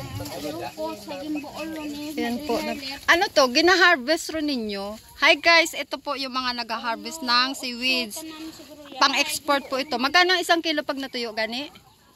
Yan po. Ano to? Gina-harvest ro ninyo. Hi guys, ito po yung mga nag-harvest ng seaweeds. Pang-export po ito. Magkano ang 1 kilo pag natuyo gani?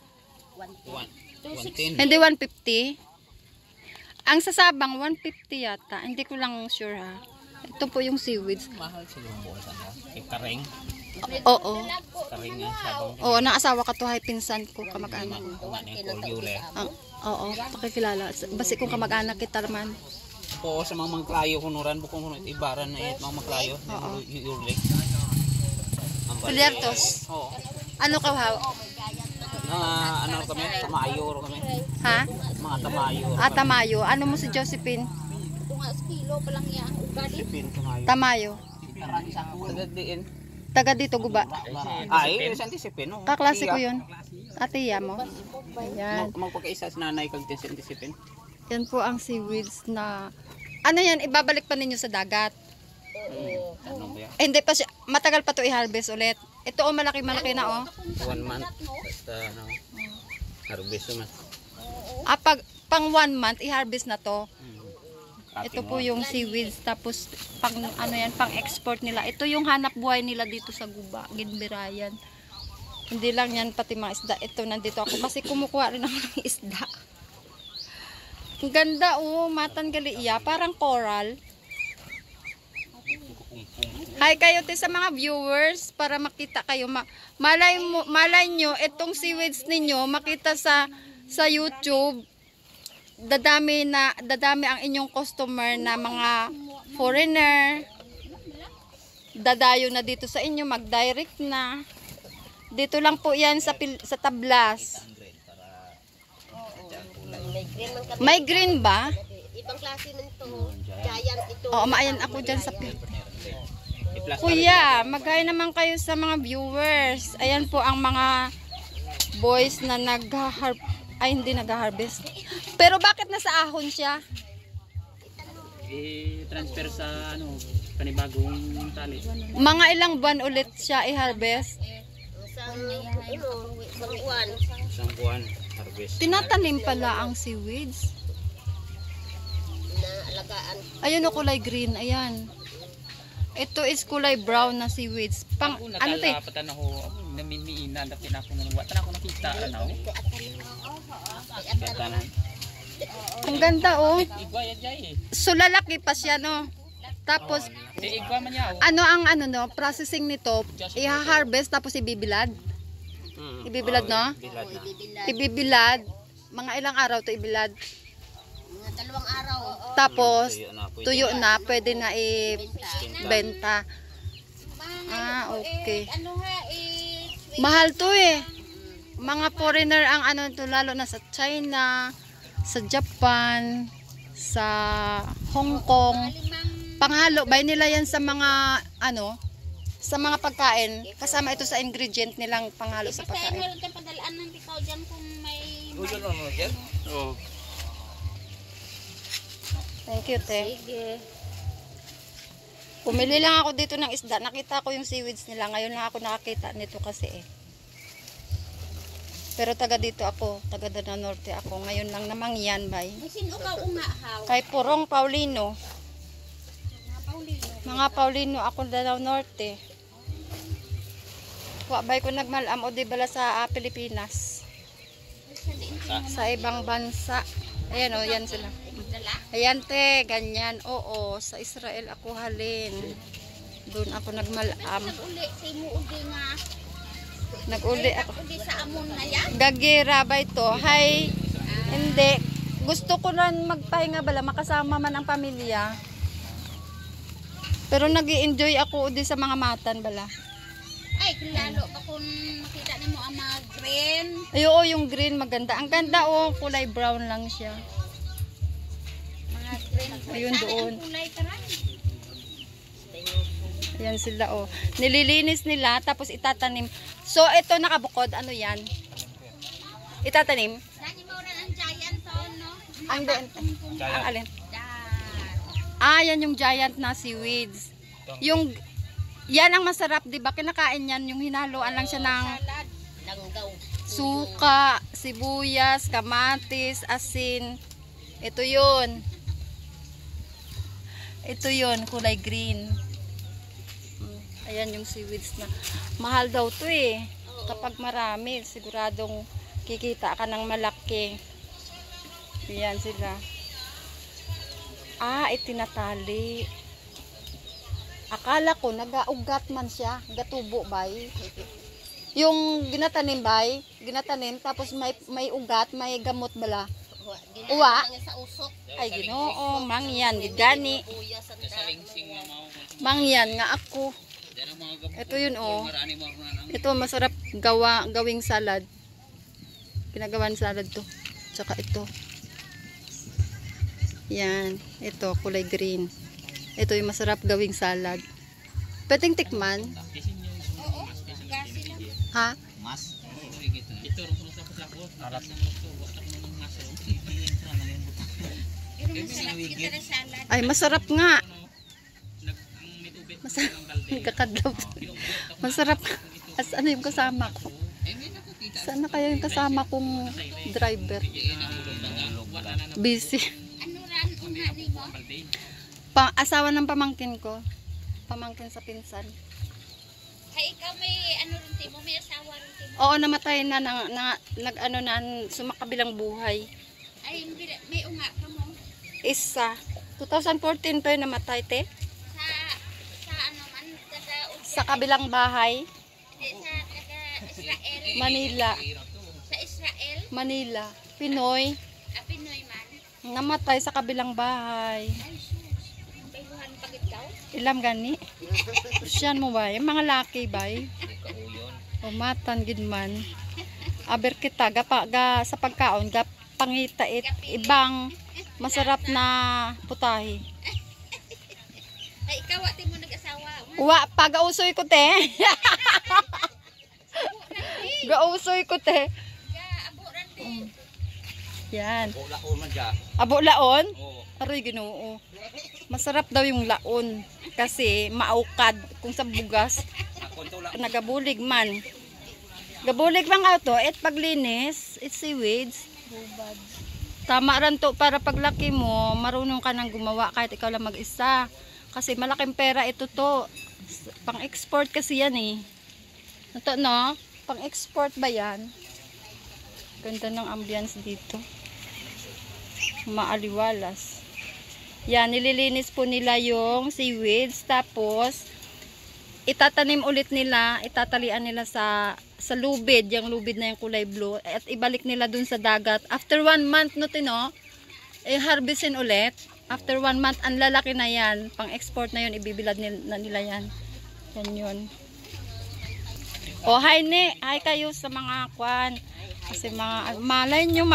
110. Hindi 150. Ang sasabang 150 yata. Hindi ko lang sure ha. Ito po yung seaweeds. Mahal sila yung buwan sana. Kay Kareng. Oo. Kareng nga sabang. Oo, naasawa ka to hay pinsan ko kamag-anak ko. Nga ni Cordiule. Oo, pakikilala. Basi kung kamag-anak kita naman. Oo, sa mga mangklayo kunuran bukong ibaran na mga mangklayo. Yurle. Pulyartos. Oo. Ano ka ha? Ano kami? Tamayo kami. Ha? Mga tamayo. Tamayo. Ano mo si Josephine? Kilo pa lang yan. Sipin tamayo. Tamayo. Tagadiin. Taga dito guba. Ay, isang disipin. Kaklase ko yun. Atiya mo. Ayan. Magpagkaisa sa nanay kag disipin. Yan po ang seaweeds na ano yan, ibabalik pa ninyo sa dagat. Tanong ba yan? Hindi pa siya, matagal pa to i-harvest ulit. Ito o malaki na o. 1 month. Basta harvest naman. Pang 1 month i-harvest na to. Ito po yung seaweeds tapos pang ano yan, pang export nila. Ito yung hanap buhay nila dito sa Guba, Ginbirayan. Hindi lang yan pati mga isda. Ito nandito ako kasi kumukuha rin ako ng isda. Ang ganda matan gali iya, parang coral. Hi kayo te sa mga viewers para makita kayo. Malay nyo itong seaweeds ninyo makita sa YouTube. Dadami ang inyong customer na mga foreigner. Dadayo na dito sa inyo, mag-direct na. Dito lang po 'yan sa Tablas. May green ba? Ibang klase man to. Giant ito. Oo, maayan ako diyan sa Kuya, mag-hi naman kayo sa mga viewers. Ayan po ang mga boys na hindi nag-harvest. Pero bakit nasa ahon siya? I-transfer sa panibagong tali. Mga ilang buwan ulit siya i-harvest? Isang buwan harvest. Tinatanim pala ang seaweeds. Ayun o, kulay green. Ayan. Ito is kulay brown na seaweeds. Pang, ano te? Nakapatan ako, namimiinan, natin ako nang watan ako nakita. Ang ganda So lalaki pa siya no. Tapos ano ang processing nito? I-harvest tapos ibibilad. Ibibilad no? Ibibilad. Mga ilang araw to ibilad? Mga 2 araw. Tapos tuyo na, pwede na i-benta. Okay. Mahal to mga foreigner ang to, lalo na sa China, sa Japan, sa Hong Kong. Panghalo, buy nila yan sa mga sa mga pagkain. Kasama ito sa ingredient nilang panghalo sa pagkain. Thank you, te. Pumili lang ako dito ng isda. Nakita ko yung seaweeds nila. Ngayon lang ako nakakita nito kasi Pero taga dito ako, taga Danau Norte ako. Ngayon lang namang yan, bay. Kay Purong Paulino. Mga Paulino ako Danau Norte. Bay ko nagmalam o di bala sa Pilipinas. Sa ibang bansa. Ayan yan sila. Ayan te, ganyan. Oo, sa Israel ako halin. Doon ako nagmalam. Nag-uli ako. Gagira ba ito? Hi. Hindi. Gusto ko lang magpahinga bala. Makasama man ang pamilya. Pero nag-i-enjoy ako di sa mga matan bala. Ay, lalo pa kung makita mo ang mga green. Ay, oo, yung green maganda. Ang ganda kulay brown lang siya. Mga green. Ayun doon. Kulay karan. Ayan sila Nililinis nila tapos itatanim. So ito nakabukod, ano yan? Itatanim? Nani mo rin ang giant no? Ang doon. Ang alin? Yan yung giant na seaweeds. Yan ang masarap, 'di ba? Kinakain yan yung hinaluan lang siya ng Langgaw. suka, sibuyas, kamatis, asin. Ito yun. Ito yun, kulay green. Ayan yung seaweeds na. Mahal daw to eh. Kapag marami, siguradong kikita ka ng malaki. Ayan sila. Itinatali. Akala ko nagaugat man siya, gatubo bay. Yung ginatanim bay, ginatanim tapos may ugat, may gamot bala. Uwa. Sa usok. Ay Ginoo, mangyan gid gani. Mangyan nga ako. Ito yun oh. Ito masarap gawing salad. Ginagawan salad to. Tsaka ito. Yan, ito kulay green. Ito yung masarap gawing salad. Pwedeng tikman. Ha? Mas. Ito ro sa pasapo. Alat. Ay, masarap nga. Masarap. Kakadlaw. Masarap. Ano yung kasama ko? Sana kaya yung kasama kong driver? Busy. Asawa ng pamangkin ko. Pamangkin sa pinsan. Ay, ikaw may ano rin timo, may asawa rin timo. Oo, namatay na sumakabilang buhay. Ay, may unga ka mo. Isa. 2014 pa yun namatay, te. Sa ano man, Sa kabilang bahay. sa Israel. Manila. Sa Israel. Manila. Pinoy. Pinoy man. Namatay sa kabilang bahay. Ay, sus. Bayuhan pagit daw. Ilam gani. Siyan mo ba? Yung mga laki ba? Umatan gid man. Aber kita sa pagkaon pangita ibang masarap na putahe. Ay, ikaw ati mo nag-asawa. Wa pagausoy ko te. Gausoy ko te. Abo ran din. Yan. Laon man ja. Abo laon? Oo. Aroy Ginoo. Masarap daw yung laon kasi maukad kung sa bugas. Nagabulig man. Gabulig lang auto at paglinis, it's seaweeds. Tama ran to para paglaki mo, marunong ka nang gumawa kahit ikaw lang mag-isa. Kasi malaking pera ito to. Pang-export kasi yan eh. Ito no? Pang-export ba yan? Ganda ng ambience dito. Maaliwalas. Yan, nililinis po nila yung seaweeds. Tapos, itatanim ulit nila, itatalian nila sa lubid, yung lubid na yung kulay blue. At ibalik nila dun sa dagat. After 1 month, no, tino, harvestin ulit. After 1 month, ang lalaki na yan. Pang-export na yun, ibibilad nila yan. Yan yun. O, hi ne. Hi kayo sa mga kwan. Kasi mga, malay nyo,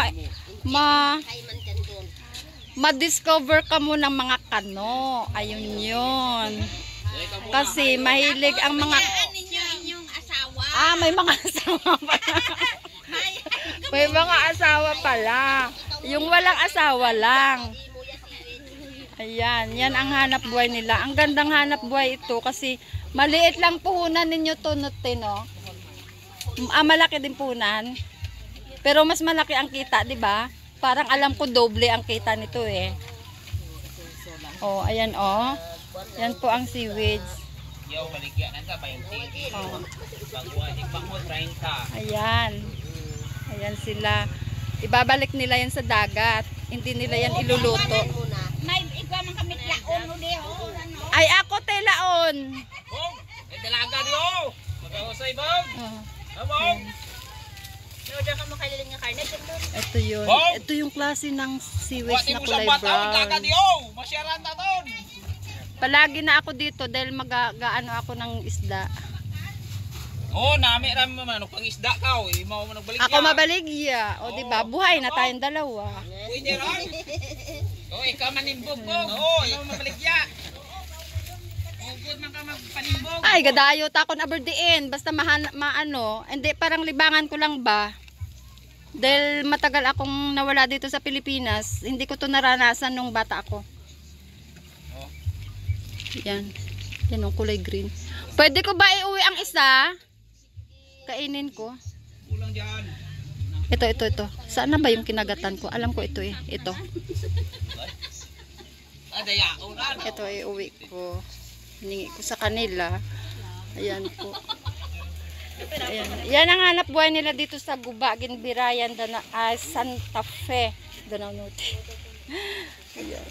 ma-discover ka mo ng mga kano. Ayun yun. Kasi mahilig ang mga... Ninyo inyong asawa. may mga asawa pala. May mga asawa pala. Yung walang asawa lang. Ayan, yan ang hanap buhay nila. Ang gandang hanap buhay ito kasi maliit lang puhunan ninyo to, no? Malaki din puhunan. Pero mas malaki ang kita, di ba? Parang alam ko doble ang kita nito eh. Oh, ayan oh. Yan po ang seaweeds. Yo, baligyan nanta 20. Oh. Pangwa 30. Ayan. Ayan sila. Ibabalik nila yan sa dagat. Hindi nila yan iluluto. May ikaw man kami laon no diho. Ay ako telaon. Bong, dalaga diyo. Magusay bong. Bong. Diyan ka makaliling nga karne. Ito yun. Ito yung klase ng seaweeds na kulay brown. Masyaran ta ton. Palagi na ako dito dahil mag-gaano ako ng isda. Oh, nami ram man pang isda ka, imaw man nagbalik. Ako mabaligya. O di ba? Buhay na tayong dalawa. Pwede ron. Oh, ikaw manimbog mo. Oh, ikaw mabaligya. Oh, good man ka magpanimbog. Ay, gadayo ta kon aberdiin. Basta maano, hindi parang libangan ko lang ba? Dahil matagal akong nawala dito sa Pilipinas, hindi ko to naranasan nung bata ako. Yan. Yan ang kulay green. Pwede ko ba iuwi ang isa? Kainin ko. Kulang diyan. Ito. Saan na ba yung kinagatan ko? Alam ko ito eh. Ito. Ito ay uwi ko. Hiningi ko sa kanila. Ayan po. Ayan. Yan ang hanap buhay nila dito sa Guba, Ginbirayan, Santa Fe. Danau Norte. Ayan.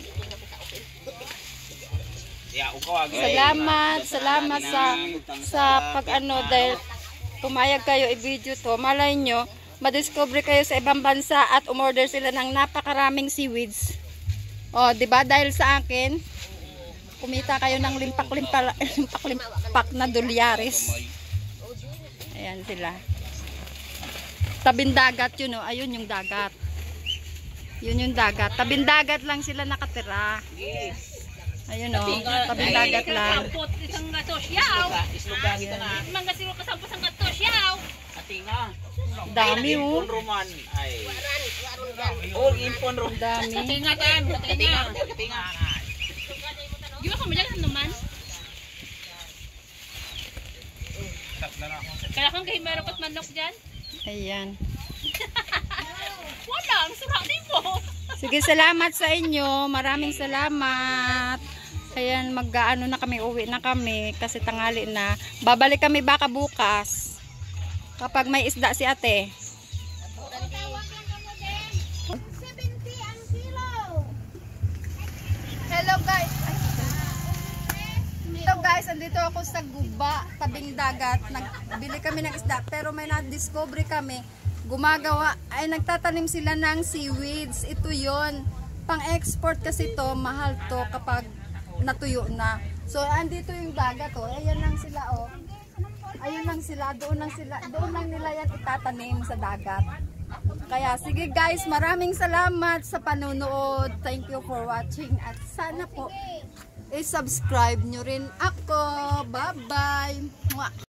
Salamat sa pag-ano dahil pumayag kayo i-video to. Malay nyo, madiscover kayo sa ibang bansa at umorder sila ng napakaraming seaweeds. O, di ba dahil sa akin, kumita kayo ng limpak na dolyares. Ayan sila. Tabing dagat yun, o. Ayun yung dagat. Yun yung dagat. Tabing dagat lang sila nakatira. Ayun o, tabing dagat lang. Isang gatos yaw. Mga siro kasampos ang gatos yaw. Dami o. Roman ay. Oh, impon ro. Dami. Tingatan. Yung ako madyan naman. Kaya kang kayo meron kot manok dyan. Ayan. Wala, ang sarap din mo. Sige, salamat sa inyo. Maraming salamat. Ayan, mag-ano na kami, uwi na kami kasi tanghali na. Babalik kami baka bukas. Kapag may isda si ate. Hello guys. Hello guys, andito ako sa Guba, tabing dagat. Nagbili kami ng isda pero may na-discover kami. Gumagawa, ay nagtatanim sila ng seaweeds. Ito yon, pang-export kasi to, mahal to kapag natuyo na. So, andito yung dagat, oh. Ayan lang sila, oh. Ayun lang sila, doon lang nila yan itatanim sa dagat. Kaya, sige guys, maraming salamat sa panonood. Thank you for watching. At sana po, i-subscribe nyo rin ako. Bye-bye!